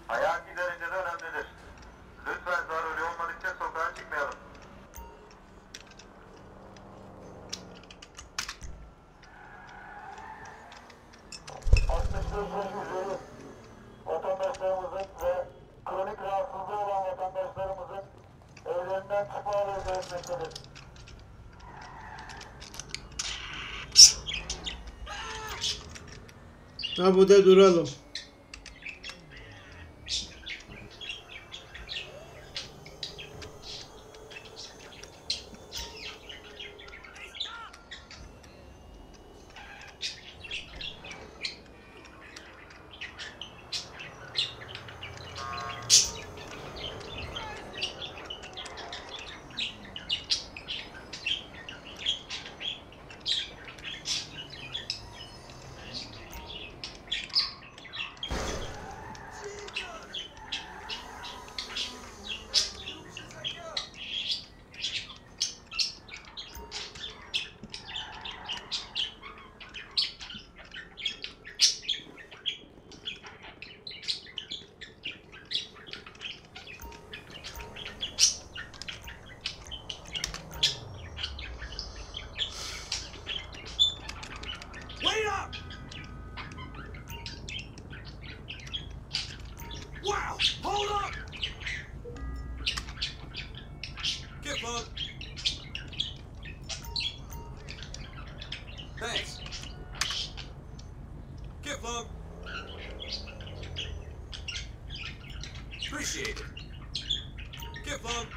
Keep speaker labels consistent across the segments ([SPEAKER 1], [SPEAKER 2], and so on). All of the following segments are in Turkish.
[SPEAKER 1] Hayati derecede önemlidir. Lütfen zaruri olmadıkça sokağa çıkmayalım. Vatandaşlarımızın ve kronik rahatsızlığı olan vatandaşlarımızın evlerinden çıkmaları gerekmektedir.
[SPEAKER 2] Ha, bu da duralım.
[SPEAKER 3] Wait up! Wow! Hold up! Get bug. Thanks. Get bug. Appreciate it. Get bug.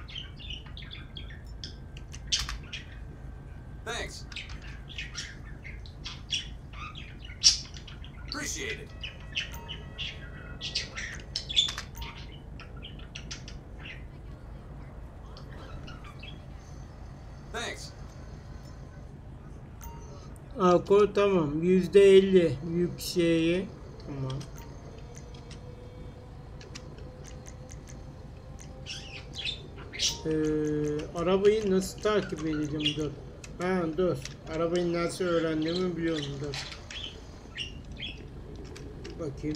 [SPEAKER 3] Thanks. Appreciate it. Thanks.
[SPEAKER 2] Alkol tamam. %50 yükseği. Tamam. Arabayı nasıl takip edeceğim? Dur. Ha, dur. Arabayı nasıl öğrendiğimi biliyorum. Dur. Bakayım.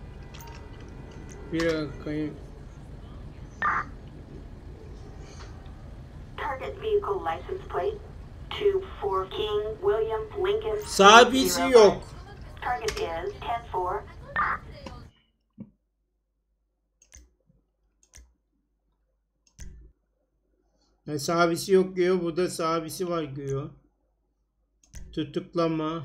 [SPEAKER 2] Bir dakika.
[SPEAKER 4] Target vehicle license plate 24 King William Lincoln.
[SPEAKER 2] Sabisi yok.
[SPEAKER 4] Target is 10-4.
[SPEAKER 2] Sabisi yok diyor. Bu da sabisi var diyor. Tutuklama.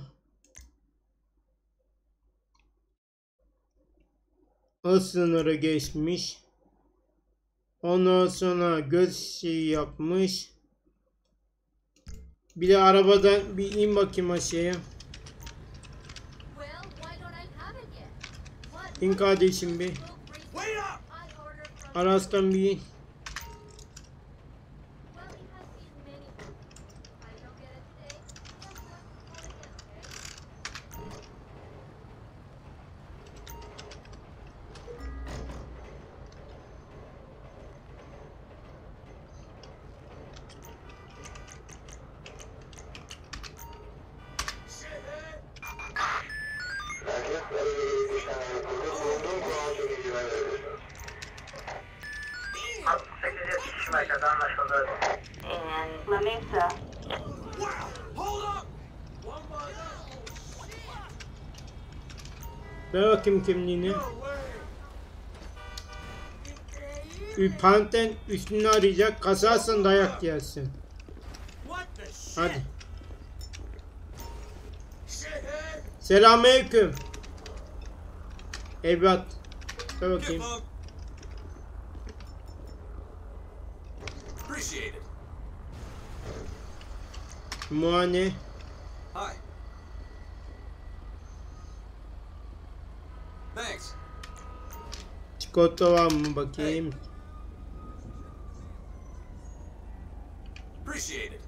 [SPEAKER 2] O sınırı geçmiş. Ondan sonra göz şeyi yapmış. Bir de arabadan bir in bakayım aşağıya. İn kardeşim bir. Aras'tan bir in.
[SPEAKER 4] And La Mesa.
[SPEAKER 3] Wow! Hold up!
[SPEAKER 2] Ver bakayım kimliğini.
[SPEAKER 3] No way!
[SPEAKER 2] Bir panten üstünü arayacak. Kasarsın dayak yersin.
[SPEAKER 3] What the shit?
[SPEAKER 2] Hadi.
[SPEAKER 3] Shithead!
[SPEAKER 2] Selamünaleyküm. Evlat. Ver
[SPEAKER 3] Get
[SPEAKER 2] bakayım.
[SPEAKER 3] bug. Appreciate it.
[SPEAKER 2] Muayene.
[SPEAKER 3] Hi. Thanks.
[SPEAKER 2] Çikolata var mı bakayım.
[SPEAKER 3] Appreciate it.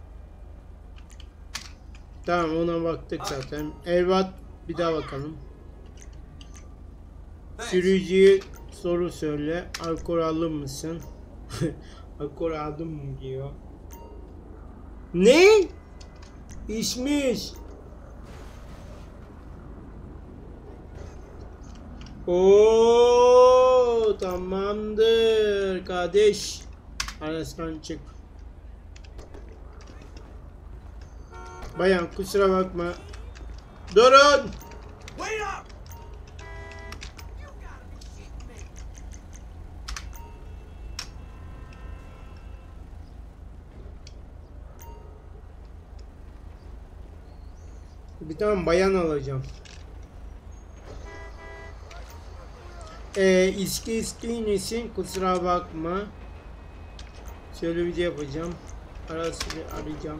[SPEAKER 2] Tamam, ona baktık zaten. Evlat, bir daha bakalım.
[SPEAKER 3] Thanks.
[SPEAKER 2] Sürücüye soru söyle. Alkol alır mısın? Alkol aldım mı diyor. Ne? İçmiş. Oo, tamamdır kardeş. Araçtan çık. Bayan kusura bakma. Durun.
[SPEAKER 3] Wait up!
[SPEAKER 2] Bir tane bayan alacağım. İçki isteğin için kusura bakma. Şöyle bir şey yapacağım. Arası arayacağım.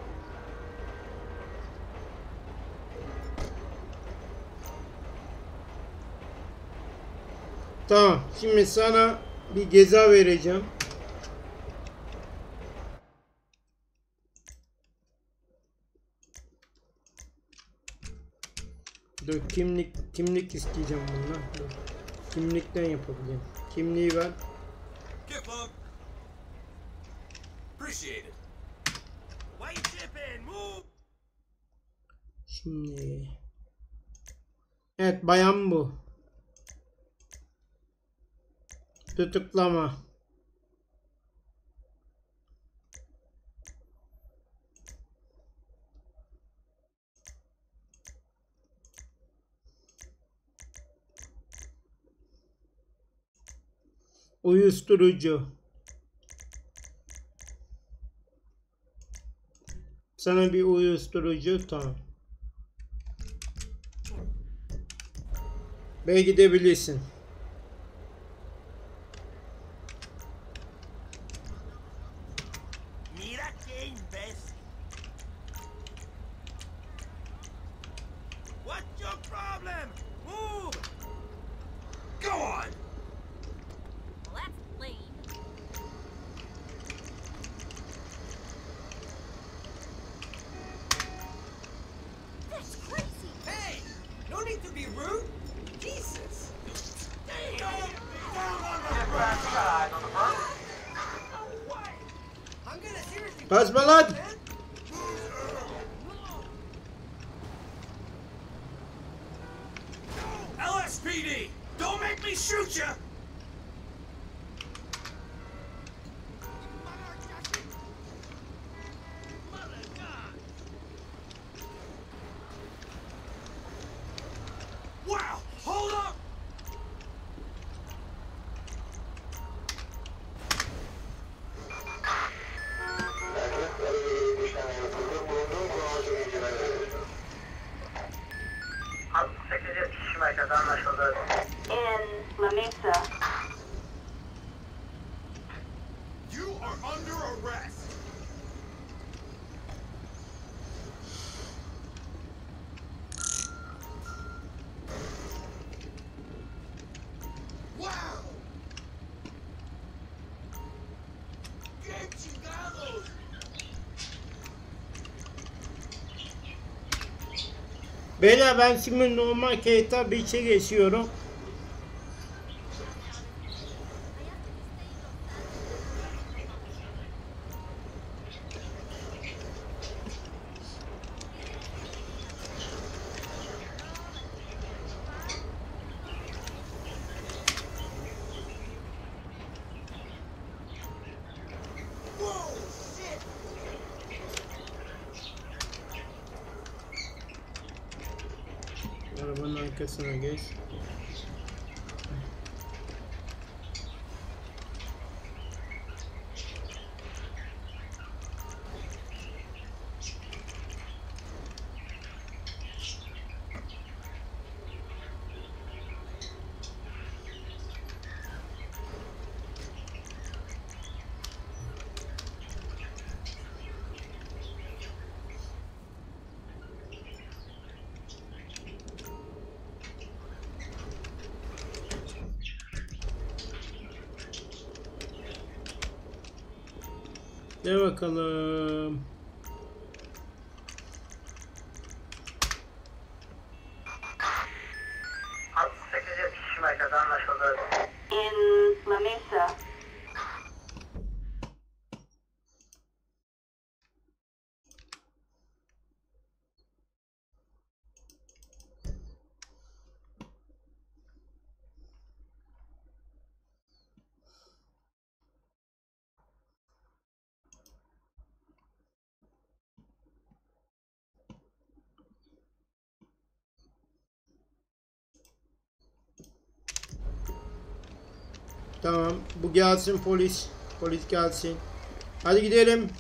[SPEAKER 2] Tamam. Şimdi sana bir ceza vereceğim. Dur kimlik isteyeceğim bundan. Dur. Kimlikten yapabilirim. Kimliği ver.
[SPEAKER 3] Get up! Appreciate it. Why you tipping? Move!
[SPEAKER 2] Şimdi. Evet bayan bu. Tutuklama. Uyuşturucu. Sana bir uyuşturucu tamam. Ve gidebilirsin.
[SPEAKER 3] Mira que imbécil. What's your problem? Move! Go on!
[SPEAKER 5] That's lame. That's crazy.
[SPEAKER 3] Hey! No need to be rude. Jesus! Damn! Down on the
[SPEAKER 1] Dispatch, you got eyes on the front.
[SPEAKER 3] No way! I'm gonna seriously...
[SPEAKER 2] Kaçma lan.
[SPEAKER 3] LSPD! Don't make me shoot you! Wow! Hold up!
[SPEAKER 1] Kişi merkezi anlaşıldı.
[SPEAKER 4] In La Mesa.
[SPEAKER 3] You are under arrest! Wow! ¡Qué chingados!
[SPEAKER 2] Beyler ben şimdi normal kayıtta bir şey geçiyorum.
[SPEAKER 3] Whoa! Shit!
[SPEAKER 2] Arabanın arkasına geç. De bakalım.
[SPEAKER 1] Hat 8 kişi merkezi anlaşıldı.
[SPEAKER 4] In La Mesa.
[SPEAKER 2] Tamam. Bu gelsin polis. Polis gelsin. Hadi gidelim.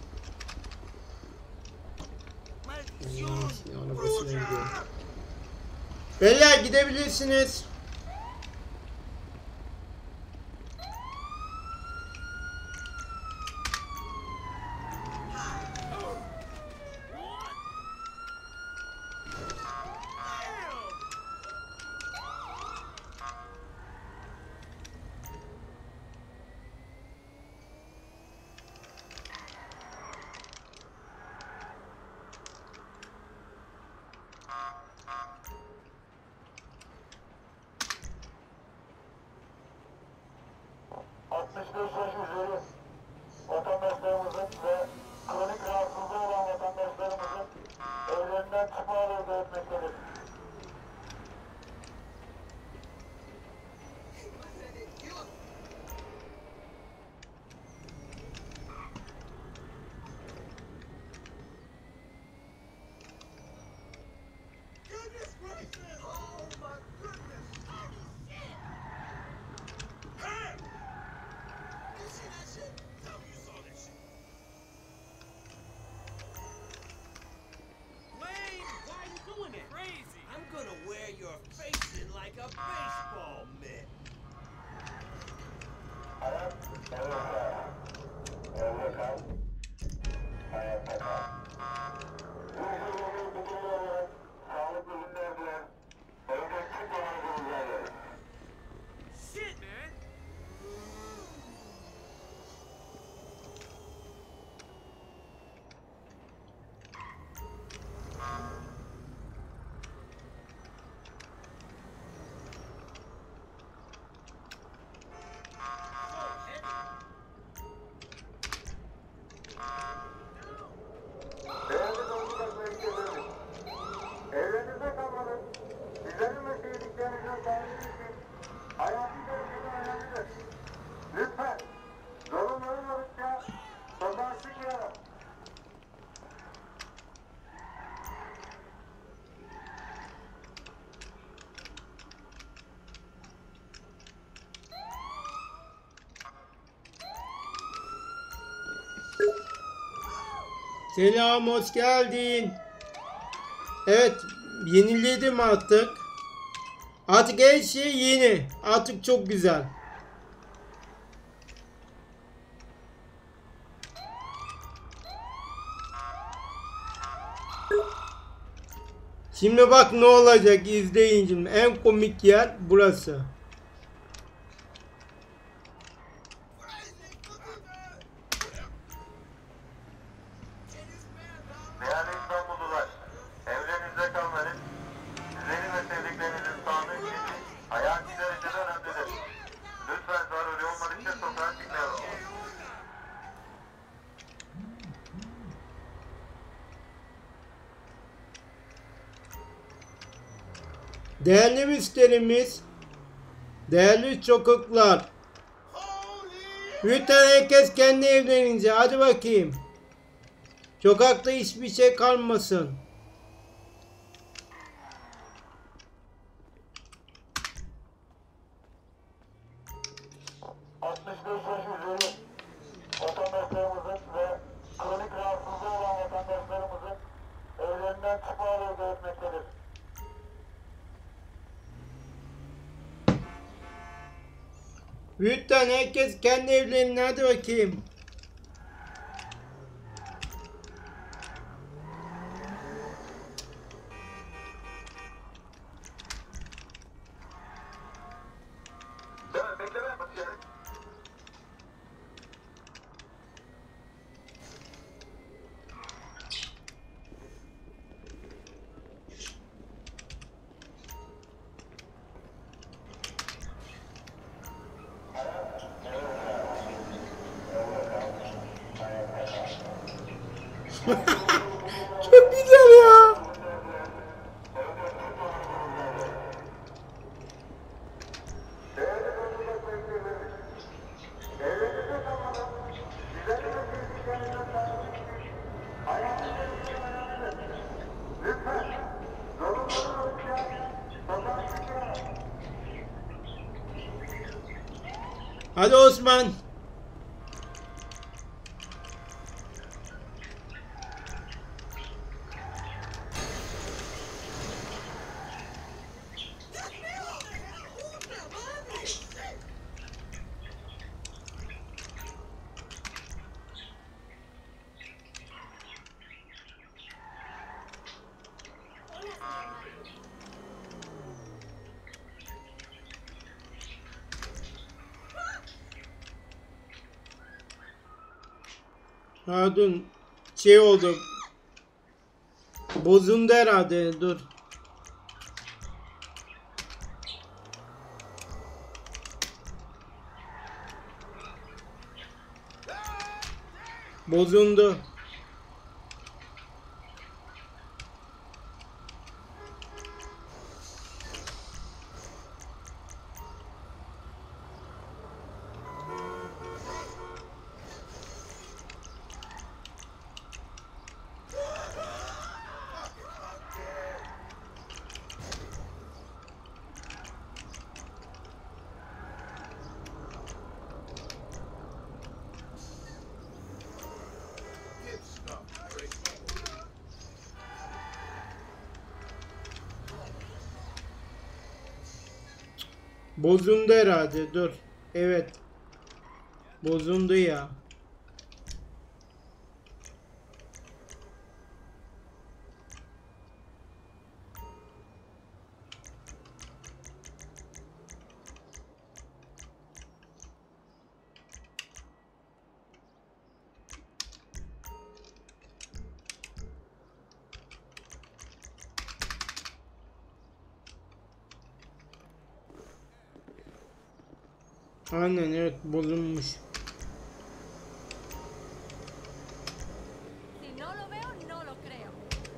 [SPEAKER 2] Arabasına gidiyor. Beyler gidebilirsiniz.
[SPEAKER 1] Vatandaşlarımızın ve kronik rahatsızlığı olan vatandaşlarımızın evlerinden çıkmaları da etmektedir.
[SPEAKER 3] Goodness gracious! Oh my goodness! Holy shit! Hey! You see that shit? Tell me you saw that shit. Wayne, why are you doing it? Crazy! I'm gonna wear your face in like a baseball mitt.
[SPEAKER 1] Hayat, evde kal. Hayatta kal. Sağlıklı günler diler. Evde çıkmamanızı rica ederim.
[SPEAKER 3] Shit, man!
[SPEAKER 1] Değerli dostlar ve ülkelerimiz, evlerinizde kalmanız, sizlerin ve sevdiklerinizin sağlığı için hayati derecede önemlidir. Lütfen, zorunlu olmadıkça sokağa çıkmayalım.
[SPEAKER 2] Selam, hoş geldin. Evet, yeniledim artık. Artık her şey yeni. Artık çok güzel. Şimdi bak ne olacak, izleyin şimdi. En komik yer burası.
[SPEAKER 1] Değerli İstanbullular, evlerinizde kalmanız, sizlerin ve sevdiklerinizin sağlığı için hayati derecede önemlidir. Lütfen zaruri olmadıkça sokağa çıkmayalım.
[SPEAKER 2] Değerli müşterimiz, değerli çocuklar, lütfen herkes kendi evlerinize, hadi bakayım. Sokakta hiçbir şey kalmasın.
[SPEAKER 1] Vatandaşlarımızın ve kronik rahatsızlığı olan vatandaşlarımızın evlerinden çıkmaları da etmektedir.
[SPEAKER 2] Lütfen herkes kendi evlerine, hadi bakayım.
[SPEAKER 1] Bekleme yapmak yani.
[SPEAKER 2] Çok güzel ya.
[SPEAKER 1] Evlerinizde kalmanız, sizlerin ve sevdiklerinizin sağlığı için hayati derecede önemlidir. Lütfen, zorunlu olmadıkça sokağa çıkmayalım.
[SPEAKER 2] Hadi Osman. Pardon, şey oldu. Bozuldu herhalde. Dur. Bozuldu.
[SPEAKER 3] Get stuff, Rick.
[SPEAKER 2] Bozuldu herhalde. Dur. Evet. Bozuldu ya. Aynen, evet, bozulmuş.
[SPEAKER 5] Si no lo veo, no lo creo.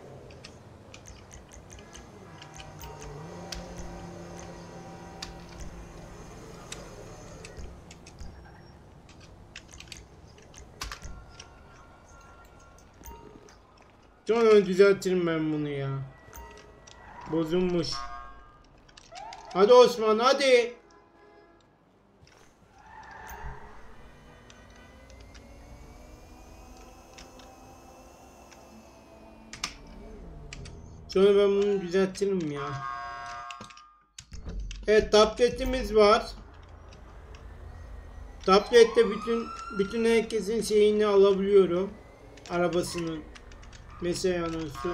[SPEAKER 2] Sonra düzeltirim ben bunu ya. Bozulmuş. Hadi Osman, hadi. Sonra ben bunu düzeltirim ya. Evet, tabletimiz var. Tablette bütün herkesin şeyini alabiliyorum. Arabasının. Mesela anonsu.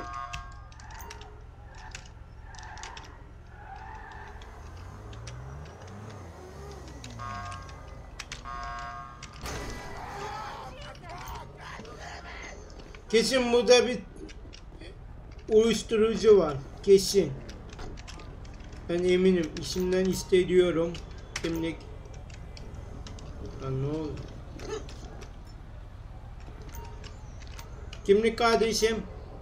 [SPEAKER 2] Kesin burada bir uyuşturucu var. Kesin. Ben eminim. İşimden hissediyorum. Kimlik. Lan ne oldu? Kimlik kardeşim.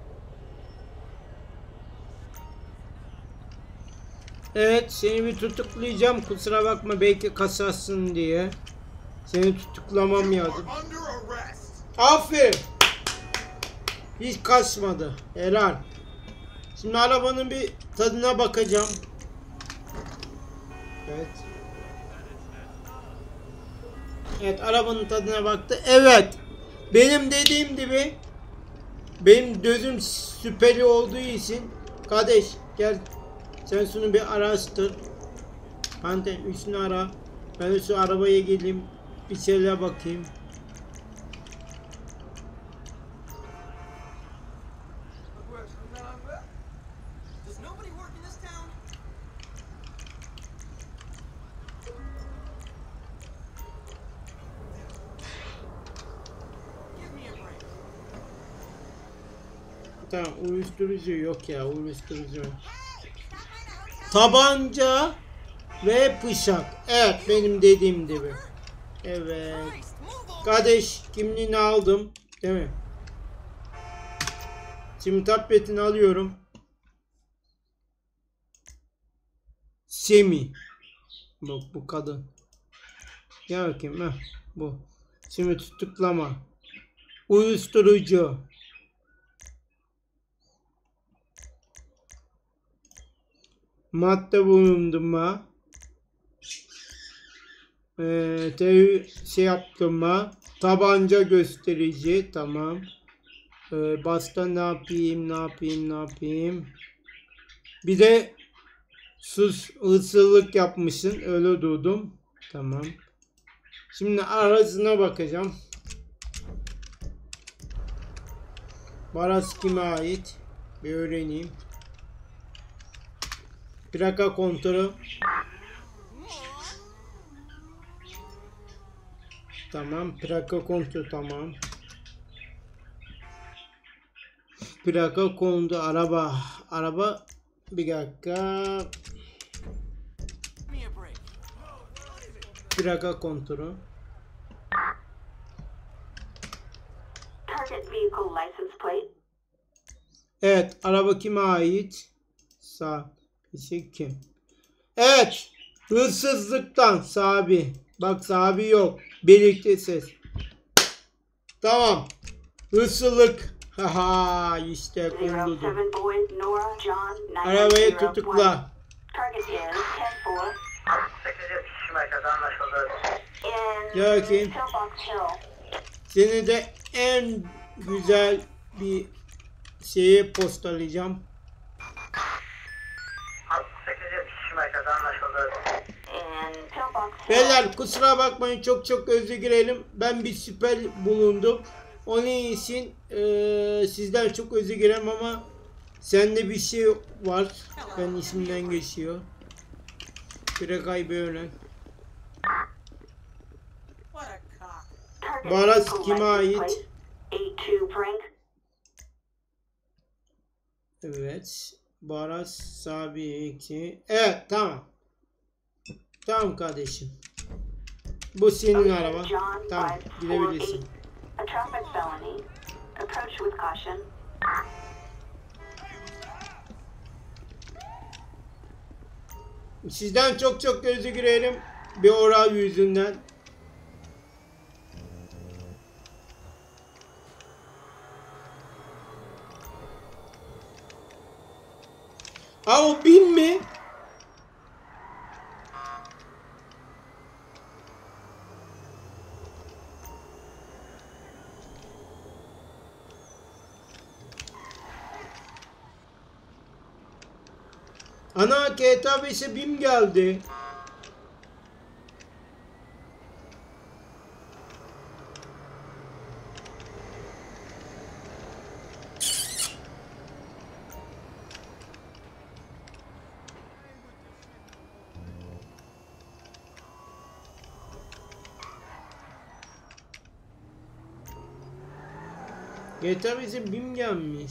[SPEAKER 2] Evet, seni bir tutuklayacağım. Kusura bakma, belki kasarsın diye. Seni tutuklamam lazım.
[SPEAKER 3] Under arrest.
[SPEAKER 2] Aferin. Hiç kaçmadı. Helal. Şimdi arabanın bir tadına bakacağım. Evet. Evet, arabanın tadına baktı. Evet. Benim dediğim gibi, benim gözüm süperi olduğu için, kardeş gel sen şunu bir araştır. Hande üstünü ara. Ben de şu arabaya geleyim. Bir şeyler bakayım.
[SPEAKER 6] Does nobody work in this town? Give me a break.
[SPEAKER 2] Tamam, uyuşturucu yok ya, uyuşturucu yok. Tabanca ve bıçak. Evet, benim dediğim gibi. Evet.
[SPEAKER 5] Christ, move over.
[SPEAKER 2] Kardeş, kimliğini aldım. Değil mi? Şimdi tabletini alıyorum. Semi. Bak, bu kadın. Gel bakayım. Heh, bu. Şimdi tutuklama. Uyuşturucu. Madde bulundurma. Şey yaptırma. Tabanca gösterici. Tamam. Basta ne yapayım. Bir de hırsızlık yapmışsın. Öyle duydum. Tamam. Şimdi arasına bakacağım. Baras kime ait? Bir öğreneyim. Plaka kontrolü. Tamam. Plaka kontrolü tamam. Plaka kondu. Araba. Bir dakika.
[SPEAKER 6] Give me a break.
[SPEAKER 2] Plaka kontrolü.
[SPEAKER 4] Target vehicle license plate.
[SPEAKER 2] Evet. Araba kime ait? Sağ. Kişi kim? Evet. Hırsızlıktan sahibi. Bak sahibi yok. Birlikte ses. Tamam. Hırsızlık. Haha işte kondu.
[SPEAKER 4] 07 boys, Nora, John,
[SPEAKER 2] Arabayı
[SPEAKER 4] 901.
[SPEAKER 2] tutukla.
[SPEAKER 4] Target is 10-4.
[SPEAKER 1] 8 merkez anlaşıldı.
[SPEAKER 4] In
[SPEAKER 2] Ya bakayım.
[SPEAKER 4] Pillbox Hill.
[SPEAKER 2] Seni de en güzel bir şeye postalayacağım.
[SPEAKER 1] 8 merkez anlaşıldı.
[SPEAKER 4] In Pillbox Hill.
[SPEAKER 2] Beyler kusura bakmayın çok özür dilerim. Ben bir şüphe bulundum. Onun için sizden çok özür dilerim ama sende bir şey var. Ben ismimden geçiyor. Bırakay böyle.
[SPEAKER 6] What a cock.
[SPEAKER 4] Target
[SPEAKER 2] Baras
[SPEAKER 4] vehicle
[SPEAKER 2] kime
[SPEAKER 4] license
[SPEAKER 2] ait?
[SPEAKER 4] plate 82 Frank.
[SPEAKER 2] Evet. Baras Sabiki. Evet tamam. Tamam kardeşim. Bu senin araba.
[SPEAKER 4] John
[SPEAKER 2] Tamam
[SPEAKER 4] 548.
[SPEAKER 2] gidebilirsin.
[SPEAKER 4] A traffic felony. Approach with caution.
[SPEAKER 2] Sizden çok özür dilerim. Bir oral yüzünden. Aa o BİM mi? Ana GTA 5'e BİM geldi. GTA 5'e BİM gelmiş.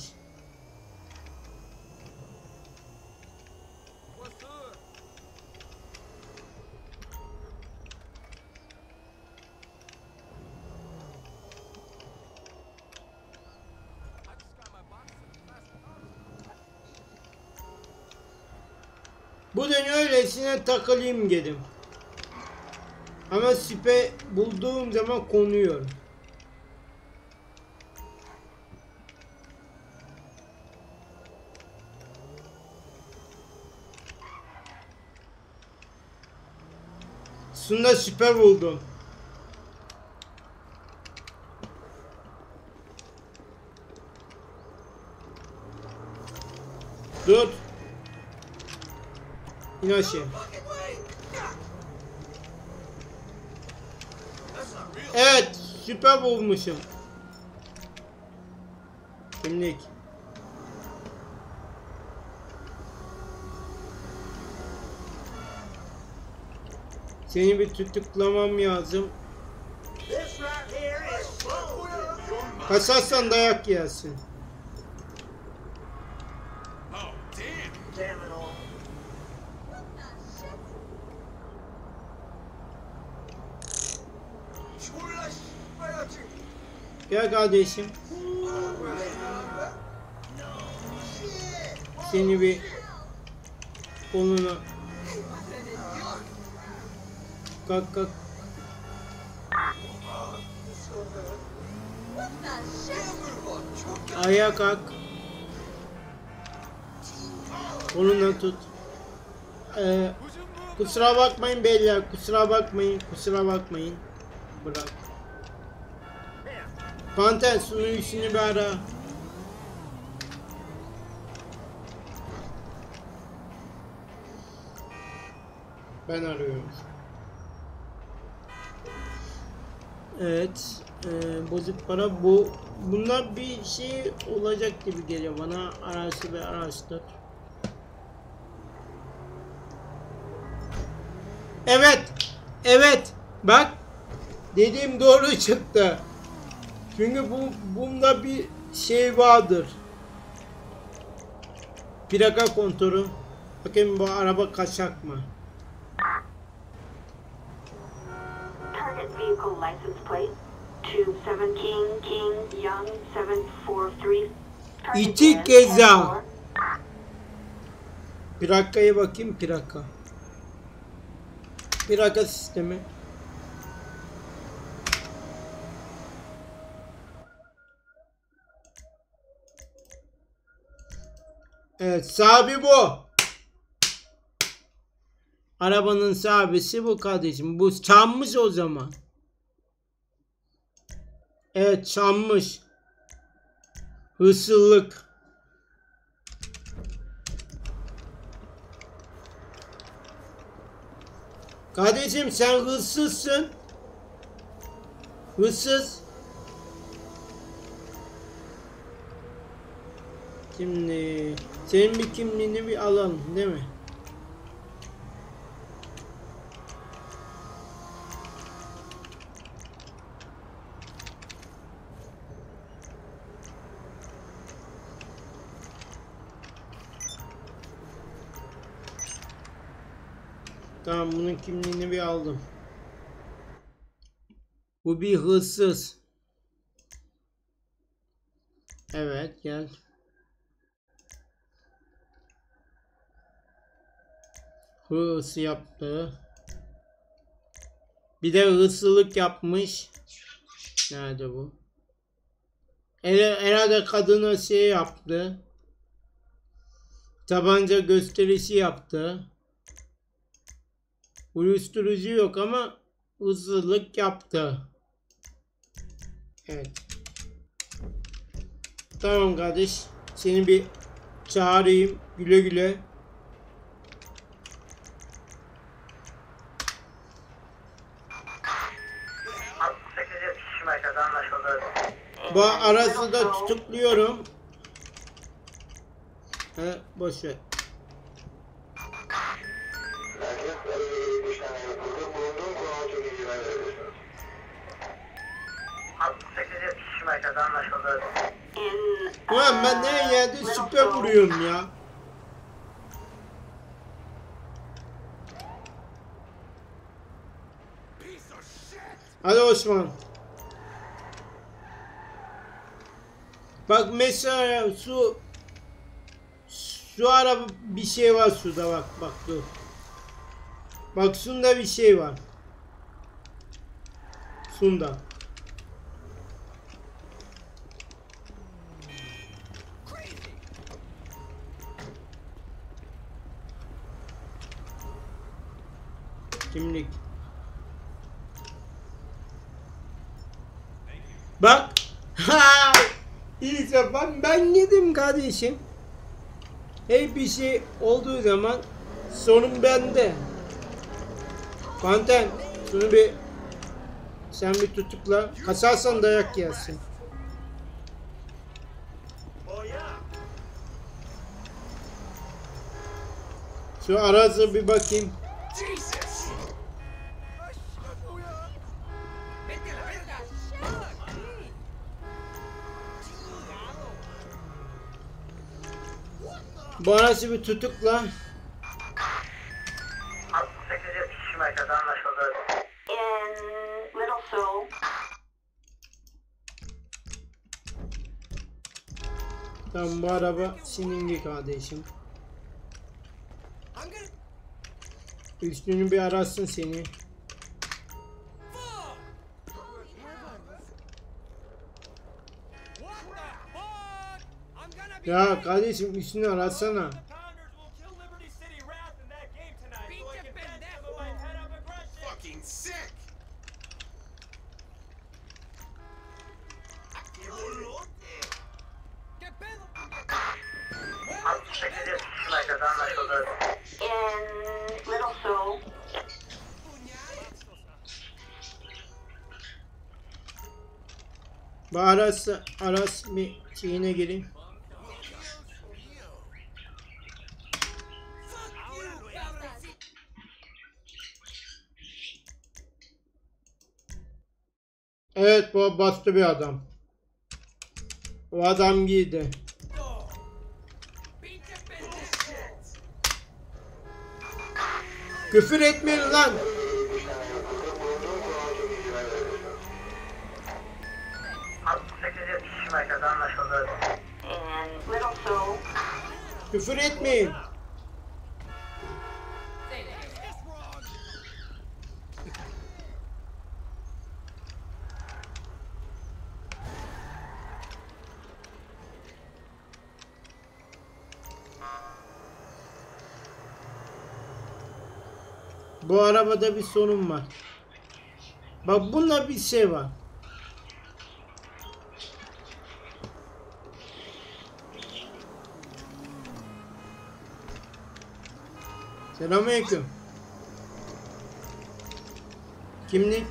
[SPEAKER 2] Bu dön öylesine takılayım dedim. Ama süpe bulduğum zaman konuyorum. Sunda süper buldum. Dur. İn aşağı. Evet, süper bulmuşum. Kimlik. Seni bir tutuklamam lazım. Kaçarsan dayak yersin. Gel kardeşim. Seni bir koluna kalk. Ayağa kalk. Kolundan tut. Kusura bakmayın beyler, kusura bakmayın, kusura bakmayın. Bırak. Panter sunucusunu bir ara. Ben arıyorum. Evet, bozuk para bu. Bunlar bir şey olacak gibi geliyor bana. Araştır ve araştır. Evet, evet. Bak, dediğim doğru çıktı. Çünkü bunda bir şey vardır. Plaka kontrolü. Bakayım bu araba kaçak mı?
[SPEAKER 4] Target vehicle license plate 27 King Young 743. Target
[SPEAKER 2] İki
[SPEAKER 4] is
[SPEAKER 2] keza.
[SPEAKER 4] 10-4.
[SPEAKER 2] Plakaya bakayım, plaka. Plaka sistemi. Evet, sahibi bu. Arabanın sahibisi bu kardeşim. Bu çalmış o zaman. Evet, çalmış. Hırsızlık. Kardeşim sen hırsızsın. Hırsız. Şimdi senin bir kimliğini bir alalım değil mi? Tamam, bunun kimliğini bir aldım. Bu bir hırsız. Evet, gel. Hırsız yaptı. Bir de hırsızlık yapmış. Nerede bu? Herhalde kadına şey yaptı. Tabanca gösterisi yaptı. Uyuşturucu yok ama hırsızlık yaptı. Evet. Tamam kardeş. Seni bir çağırayım. Güle güle. Bu arası da tutukluyorum. He, boş ver. Ulan ben her yerde süper vuruyorum ya. Hadi Osman. Bak mesela şu araba bir şey var şurada, bak dur. Bak şunda bir şey var. Şunda. Kimlik. Bak. Ha! İyice bak, ben yedim kardeşim. Hey, bir şey olduğu zaman sorun bende. Panten, şunu bir sen bir tutukla. Kaçarsan dayak yersin. Şu araza bir bakayım. Bu arası bir tutukla.
[SPEAKER 4] In Little Seoul.
[SPEAKER 2] Tamam, bu araba senin kardeşim. Üstünü bir arasın seni. Ya kardeşim, üstünü arasana.
[SPEAKER 6] Pounders will kill Liberty City Wrath in that game tonight, so I can bet
[SPEAKER 2] Bu Aras bir şeyine gireyim. Evet, bu bastı bir adam. O adam giydi. Küfür etmeyin lan.
[SPEAKER 4] And Little Soul.
[SPEAKER 2] Küfür etmeyin. Bu arabada bir sorun var. Bak, bunda bir şey var. Selamünaleyküm. Kimlik?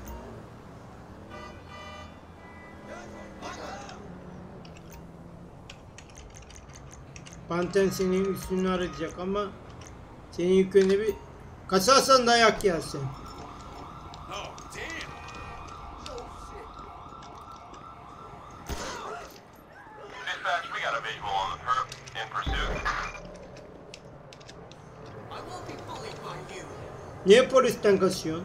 [SPEAKER 2] Panten senin üstünü arayacak ama senin yükünde bir kasarsan dayak yersin.
[SPEAKER 1] Dispatch, we got a visual on the perp in pursuit.
[SPEAKER 6] I won't be bullied by you.
[SPEAKER 2] Niye polisten kaçıyorsun?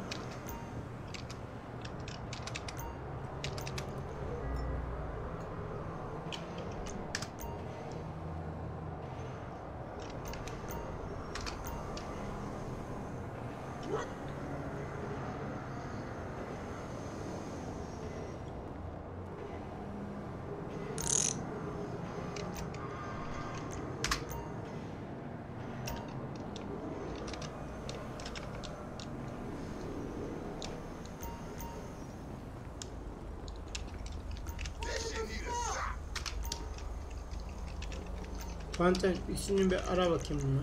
[SPEAKER 2] Panten üstünü bir ara bakayım bunu.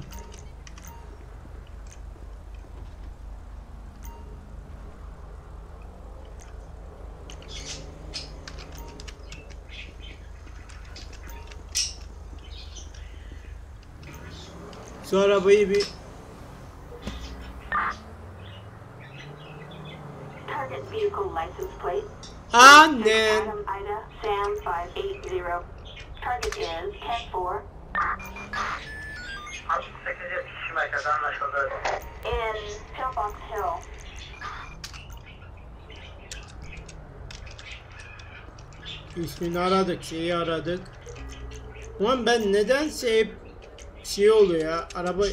[SPEAKER 2] Şu arabayı bir
[SPEAKER 4] Target vehicle license plate.
[SPEAKER 2] annen.
[SPEAKER 4] Adam Ida Sam 580. Target is 10-4.
[SPEAKER 1] 872 merkez anlaşıldı.
[SPEAKER 4] In Pillbox Hill.
[SPEAKER 2] İsmini aradık, şeyi aradık. Ulan ben nedense hep şey oluyor ya.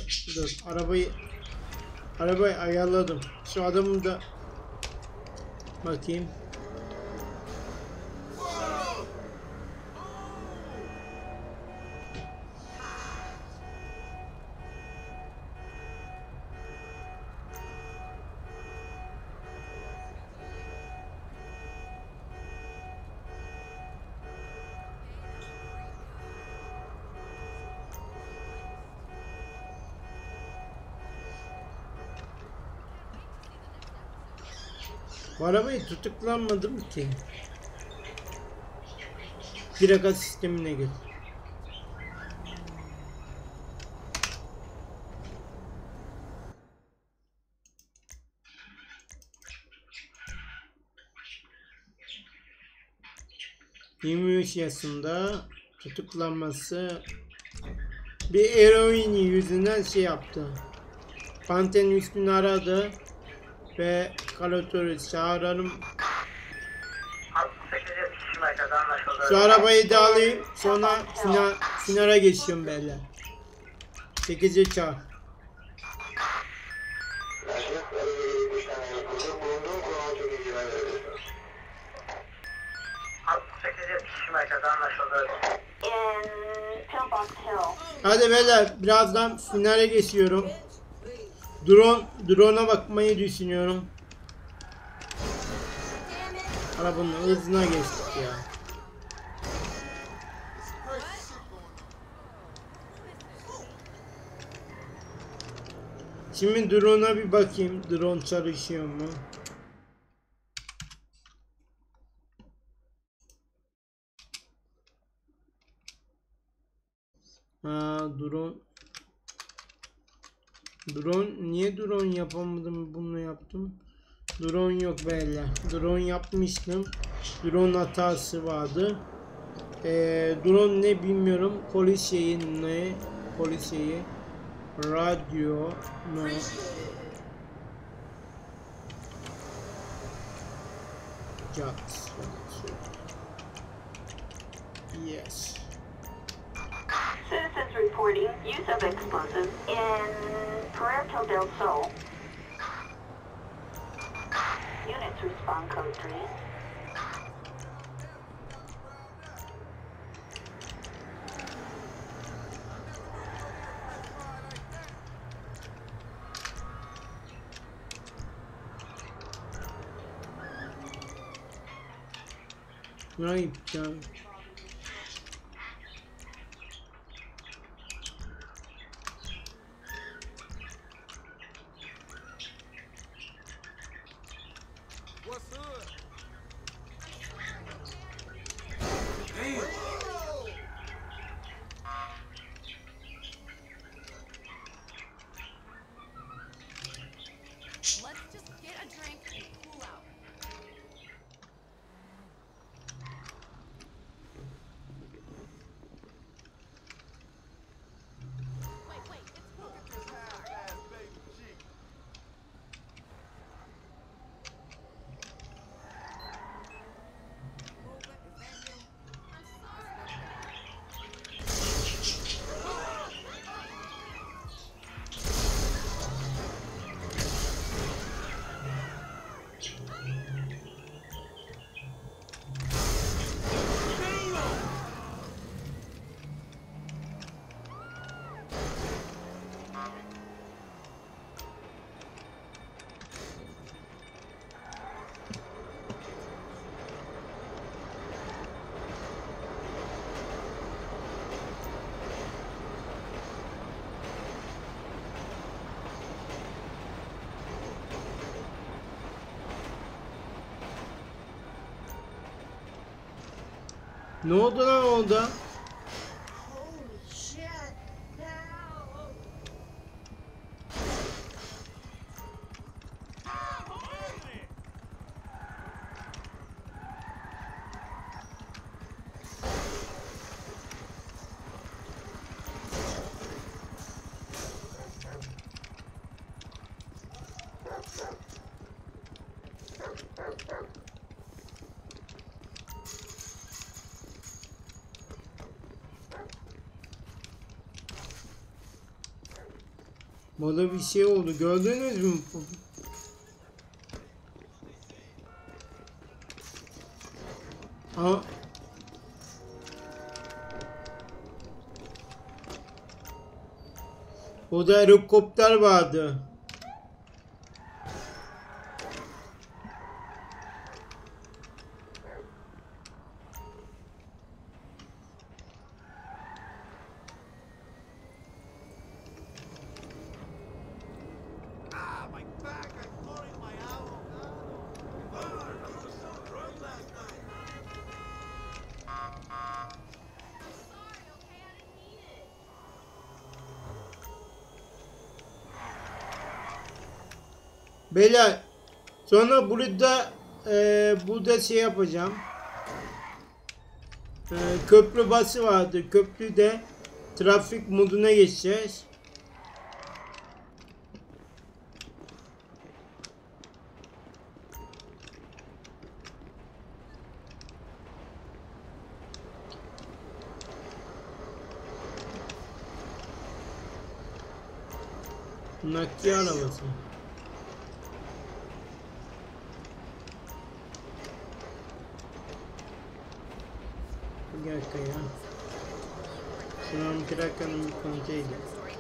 [SPEAKER 2] Arabayı ayarladım. Şu adamı da bakayım. Bu arabayı tutuklanmadım ki. Plaka sistemine gir. ...23 yaşında tutuklanması... ...bir eroin yüzünden şey yaptı. Panten üstünü aradı... ...ve kalatörü çağıralım.
[SPEAKER 1] 872 merkez anlaşıldı.
[SPEAKER 2] Şu arabayı da alayım, sonra Sinar'a geçiyorum beyler. 8'e çağır.
[SPEAKER 1] Merkez anlaşıldı.
[SPEAKER 4] In Pillbox Hill.
[SPEAKER 2] Hadi beyler, birazdan finale geçiyorum. Drone'a bakmayı düşünüyorum. Arabanın hızına geçtik ya. Şimdi drone'a bir bakayım. Drone çalışıyor mu? Drone. Niye drone yapamadım, bunu yaptım. Drone yok beyler. Drone yapmıştım. Drone hatası vardı. Drone ne bilmiyorum. Polis şeyi ne? Polis şeyi. Radyo ne? Jacks. Yes.
[SPEAKER 4] Citizens reporting use of explosives in Puerto del Sol. Units respond code 3.
[SPEAKER 2] Ne yapacağım?
[SPEAKER 3] What's up?
[SPEAKER 5] Let's just get a drink and cool out. Wait, it's cool.
[SPEAKER 3] This half-ass baby G.
[SPEAKER 5] I'm sorry.
[SPEAKER 2] Ne oldu lan orada?
[SPEAKER 3] Holy shit! Now!
[SPEAKER 2] Burada bir şey oldu. Gördünüz mü? Ha? Orada helikopter vardı.
[SPEAKER 3] Ah, my back! I tore in my avocado! I was so drunk last night!
[SPEAKER 5] Sorry, okay? I didn't mean it.
[SPEAKER 2] Beyler, sonra burada şey yapacağım. Köprü bası vardı. Köprüde trafik moduna geçeceğiz. Nakliye arabası. Bir dakika ya. Şunun plakanın bir kontrol edeyim.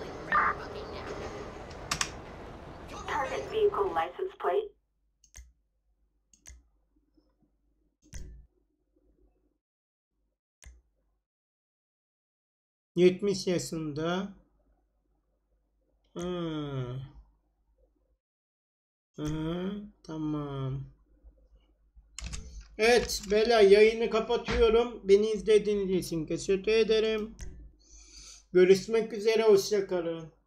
[SPEAKER 4] Target vehicle license plate.
[SPEAKER 2] ...70 yaşında. Tamam. Evet beyler, yayını kapatıyorum. Beni izlediğiniz için teşekkür ederim. Görüşmek üzere, hoşça kalın.